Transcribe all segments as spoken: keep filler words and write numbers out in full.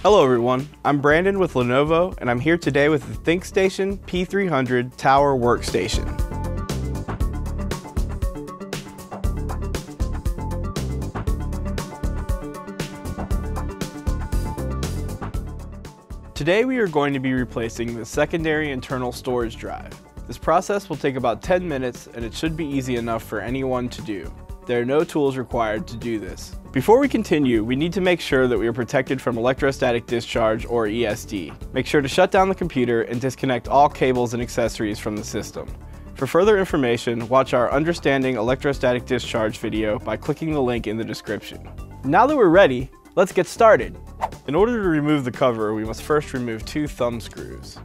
Hello everyone, I'm Brandon with Lenovo, and I'm here today with the ThinkStation P three hundred Tower Workstation. Today we are going to be replacing the secondary internal storage drive. This process will take about ten minutes, and it should be easy enough for anyone to do. There are no tools required to do this. Before we continue, we need to make sure that we are protected from electrostatic discharge, or E S D. Make sure to shut down the computer and disconnect all cables and accessories from the system. For further information, watch our Understanding Electrostatic Discharge video by clicking the link in the description. Now that we're ready, let's get started. In order to remove the cover, we must first remove two thumb screws.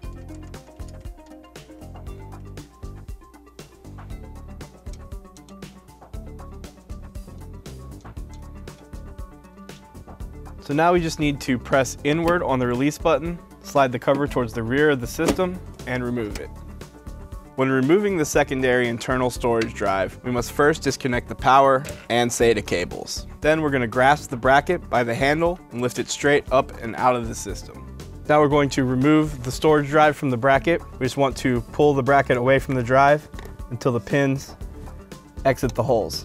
So now we just need to press inward on the release button, slide the cover towards the rear of the system, and remove it. When removing the secondary internal storage drive, we must first disconnect the power and SATA cables. Then we're going to grasp the bracket by the handle and lift it straight up and out of the system. Now we're going to remove the storage drive from the bracket. We just want to pull the bracket away from the drive until the pins exit the holes.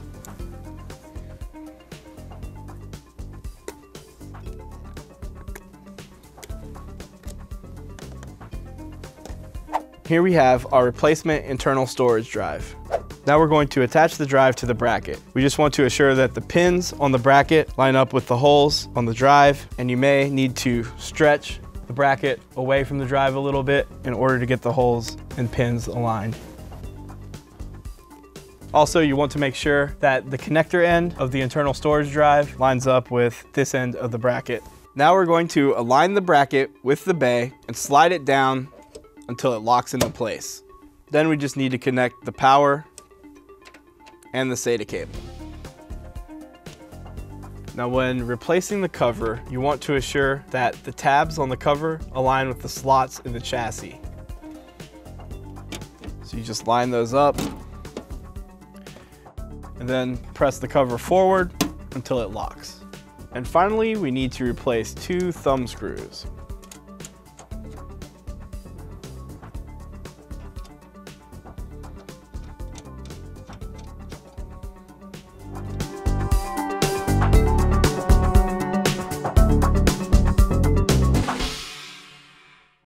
Here we have our replacement internal storage drive. Now we're going to attach the drive to the bracket. We just want to assure that the pins on the bracket line up with the holes on the drive, and you may need to stretch the bracket away from the drive a little bit in order to get the holes and pins aligned. Also, you want to make sure that the connector end of the internal storage drive lines up with this end of the bracket. Now we're going to align the bracket with the bay and slide it down until it locks into place. Then we just need to connect the power and the SATA cable. Now when replacing the cover, you want to assure that the tabs on the cover align with the slots in the chassis. So you just line those up and then press the cover forward until it locks. And finally, we need to replace two thumb screws.